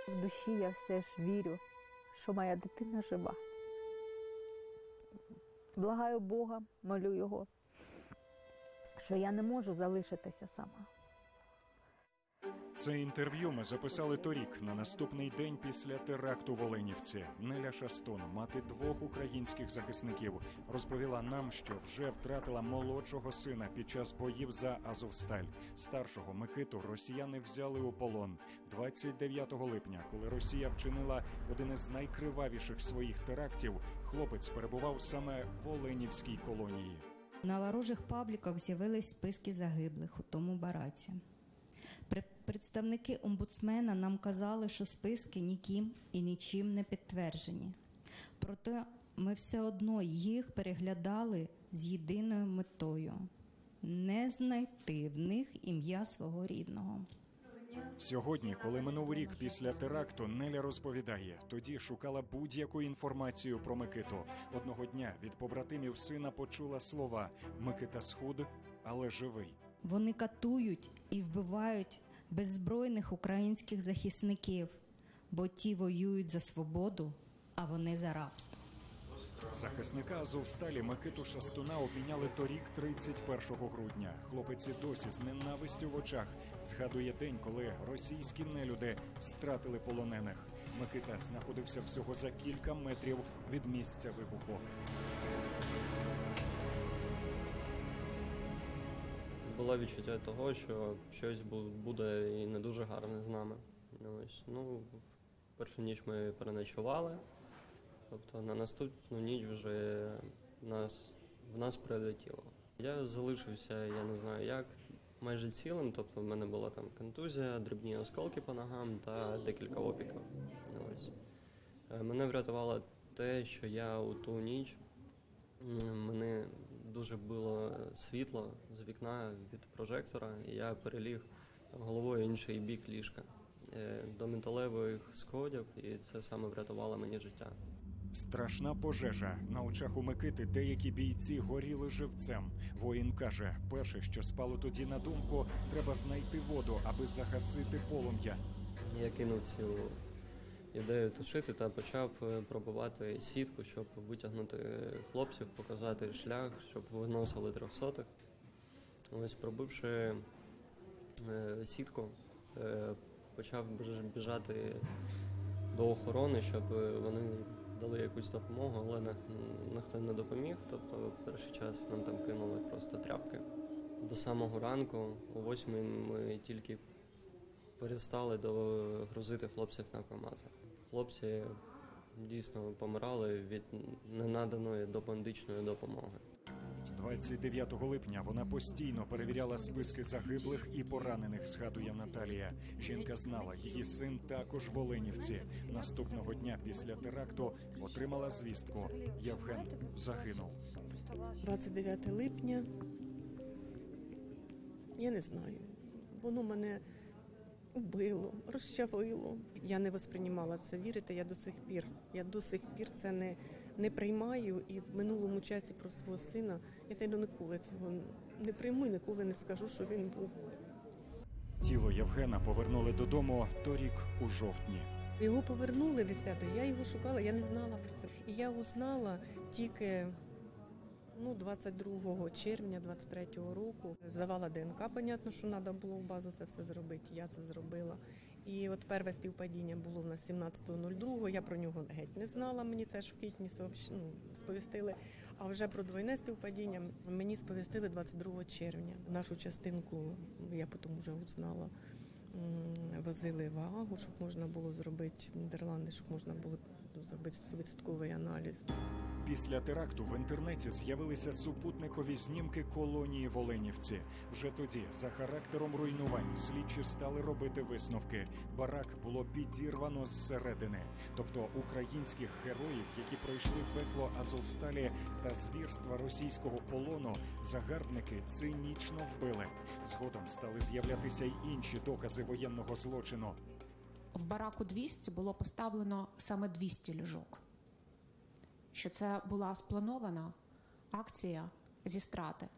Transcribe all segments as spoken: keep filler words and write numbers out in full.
В душі я все ж вірю, що моя дитина жива. Благаю Бога, молю Його, що я не можу залишитися сама. Це інтерв'ю ми записали торік, на наступний день після теракту в Оленівці. Неля Шастун, мати двох українських захисників, розповіла нам, що вже втратила молодшого сина під час боїв за Азовсталь. Старшого Микиту росіяни взяли у полон. двадцять дев'ятого липня, коли Росія вчинила один із найкривавіших своїх терактів, хлопець перебував саме в Оленівській колонії. На ворожих пабліках з'явились списки загиблих у тому бараці. Представники омбудсмена нам казали, що списки ніким і нічим не підтверджені. Проте ми все одно їх переглядали з єдиною метою – не знайти в них ім'я свого рідного. Сьогодні, коли минув рік після теракту, Неля розповідає, тоді шукала будь-яку інформацію про Микиту. Одного дня від побратимів сина почула слова «Микита схуд, але живий». Вони катують і вбивають беззбройних українських захисників, бо ті воюють за свободу, а вони за рабство. Захисника Азовсталі Микиту Шастуна обміняли торік тридцять першого грудня. Хлопець і досі з ненавистю в очах згадує день, коли російські нелюди стратили полонених. Микита знаходився всього за кілька метрів від місця вибуху. Було відчуття того, що щось буде і не дуже гарне з нами. Ось. Ну, в першу ніч ми переночували, тобто на наступну ніч вже нас, в нас прилетіло. Я залишився, я не знаю як, майже цілим, тобто в мене була там контузія, дрібні осколки по ногам та декілька опіків. Ось. Мене врятувало те, що я у ту ніч, мене дуже було світло з вікна від прожектора, і я переліг головою в інший бік ліжка до металевих сходів, і це саме врятувало мені життя. Страшна пожежа. На очах у Микити деякі бійці горіли живцем. Воїн каже, перше, що спало тоді на думку, треба знайти воду, аби загасити полум'я. Я кинув цю ідею тушити та почав пробувати сітку, щоб витягнути хлопців, показати шлях, щоб виносили трьохсотих. Ось, пробивши сітку, почав біжати до охорони, щоб вони дали якусь допомогу, але ніхто не допоміг. Тобто в перший час нам там кинули просто тряпки. До самого ранку, о восьмій, ми тільки перестали догрузити хлопців на КАМАЗах. Хлопці дійсно помирали від ненаданої домедичної допомоги. двадцять дев'ятого липня вона постійно перевіряла списки загиблих і поранених, згадує Наталія. Жінка знала, її син також в Оленівці. Наступного дня після теракту отримала звістку – Євген загинув. двадцять дев'яте липня, я не знаю, воно мене убило, розчавило. Я не восприймала це, вірите, я до сих пір. Я до сих пір це не, не приймаю, і в минулому часі про свого сина я та й ніколи цього не прийму і ніколи не скажу, що він був. Тіло Євгена повернули додому торік у жовтні. Його повернули десятого, я його шукала, я не знала про це. І я узнала тільки ну, двадцять другого червня двадцять третього року. Здавала ДНК, понятно, що треба було в базу це все зробити, я це зробила. І от перше співпадіння було в нас сімнадцятого другого, я про нього геть не знала, мені це ж в квітні ну, сповістили. А вже про двойне співпадіння мені сповістили двадцять другого червня. Нашу частинку, я потім вже узнала, возили в Гаагу, щоб можна було зробити в Нідерланди, щоб можна було зробити сто відсотків аналіз. Після теракту в інтернеті з'явилися супутникові знімки колонії в Оленівці. Вже тоді, за характером руйнувань, слідчі стали робити висновки. Барак було підірвано зсередини. Тобто українських героїв, які пройшли пекло Азовсталі та звірства російського полону, загарбники цинічно вбили. Згодом стали з'являтися й інші докази воєнного злочину. В бараку двісті було поставлено саме двісті ліжок. Що це була спланована акція зі страти.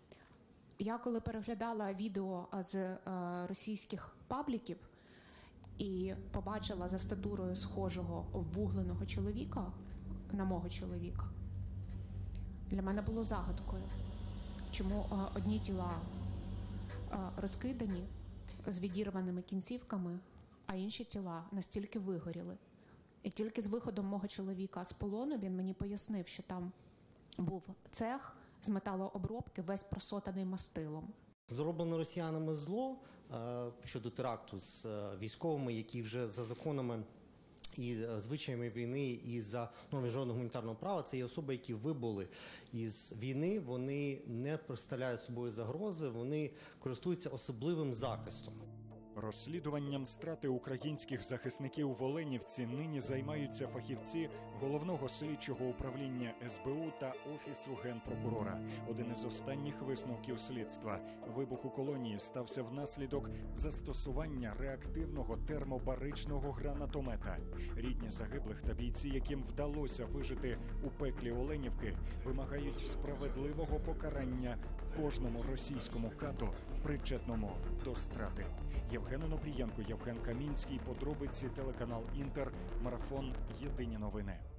Я коли переглядала відео з е, російських пабліків, і побачила за статурою схожого обвугленого чоловіка на мого чоловіка, для мене було загадкою, чому а, одні тіла а, розкидані з відірваними кінцівками, а інші тіла настільки вигоріли. І тільки з виходом мого чоловіка з полону він мені пояснив, що там був цех з металообробки, весь просотаний мастилом. Зроблено росіянами зло е, щодо теракту з е, військовими, які вже за законами і е, звичаями війни, і за нормами міжнародного гуманітарного права, це є особи, які вибули із війни, вони не представляють собою загрози, вони користуються особливим захистом. Розслідуванням страти українських захисників в Оленівці нині займаються фахівці Головного слідчого управління ес бе у та Офісу Генпрокурора. Один із останніх висновків слідства – вибух у колонії стався внаслідок застосування реактивного термобаричного гранатомета. Рідні загиблих та бійці, яким вдалося вижити у пеклі Оленівки, вимагають справедливого покарання кожному російському кату, причетному до страти. Євген Онопрієнко, Євген Камінський, подробиці, телеканал Інтер, марафон «Єдині новини».